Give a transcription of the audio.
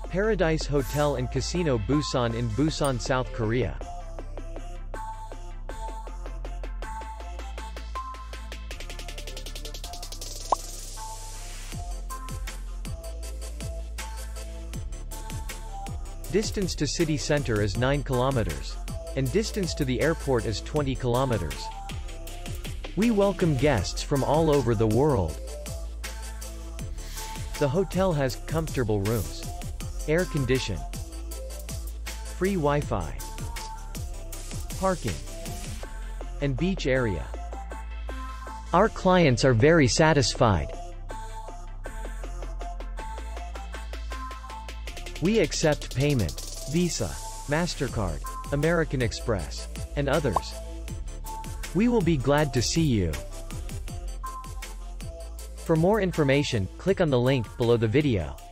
Paradise Hotel and Casino Busan in Busan, South Korea. Distance to city center is 9 kilometers. And distance to the airport is 20 kilometers. We welcome guests from all over the world. The hotel has comfortable rooms, air condition, free Wi-Fi, parking, and beach area. Our clients are very satisfied. We accept payment, Visa, MasterCard, American Express, and others. We will be glad to see you. For more information, click on the link below the video.